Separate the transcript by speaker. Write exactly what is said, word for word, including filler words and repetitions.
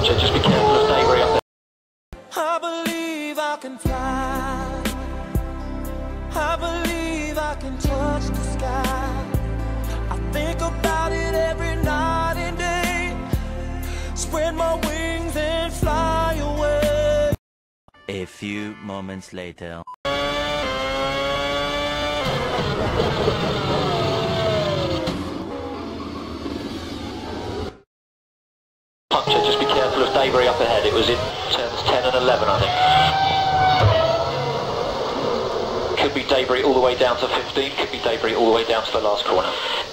Speaker 1: Puncture, just be careful of debri up there.
Speaker 2: I believe I can fly. I believe I can touch the sky. I think about it every night and day. Spread my wings and fly away.
Speaker 3: A few moments later.
Speaker 1: Puncture, just be careful of debri up ahead. It was in turns ten and eleven, I think. Could be debri all the way down to fifteen, could be debri all the way down to the last corner.